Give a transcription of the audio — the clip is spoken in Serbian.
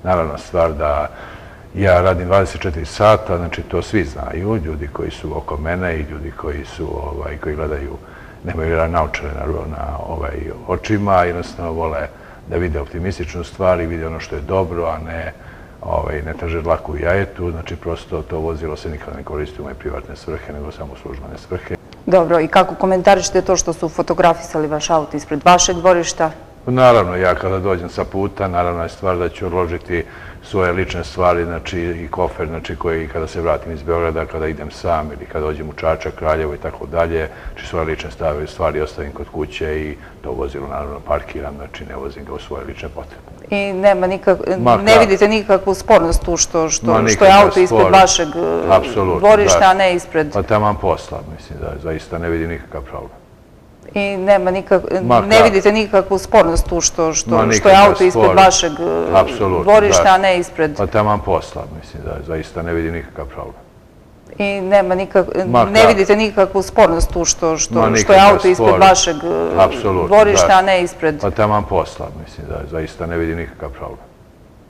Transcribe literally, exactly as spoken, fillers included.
naravno stvar da ja radim dvadeset četiri sata, znači to svi znaju, ljudi koji su oko mene i ljudi koji su, ovaj, koji gledaju, nemaju naočare na ovaj, očima, jednostavno vole da vide optimističnu stvar i vide ono što je dobro, a ne Ovaj, ne traže dlaku u jajetu, znači prosto to vozilo se nikada ne koristi u moje privatne svrhe, nego samo u službene svrhe. Dobro, i kako komentarišete to što su fotografisali vaš auto ispred vašeg dvorišta? Naravno, ja kada dođem sa puta, naravno je stvar da ću odložiti svoje lične stvari, znači i kofer, znači koji kada se vratim iz Beograda, kada idem sam ili kada dođem u Čačak, Kraljevo i tako dalje, znači svoje lične stvari ostavim kod kuće i to vozilo naravno parkiram, znači ne vozim ga u svoje lične potrebe. I nema nikak, ne vidite nikakvu spornost tu što, što, što je auto ispred vašeg dvorišta, a ne ispred... Pa taman posla, mislim da zaista ne vidim nikakav problem. I nema nikak, ne vidite nikakvu spornost tu što, što, što je auto ispred vašeg dvorišta, a ne ispred... Pa taman posla, mislim da zaista ne vidim nikakav problem. I nema nikak, ne vidite nikakvu spornost tu što, što, što je auto ispred vašeg dvorišta, a ne ispred... Pa taman posla, mislim da zaista ne vidim nikakav problem.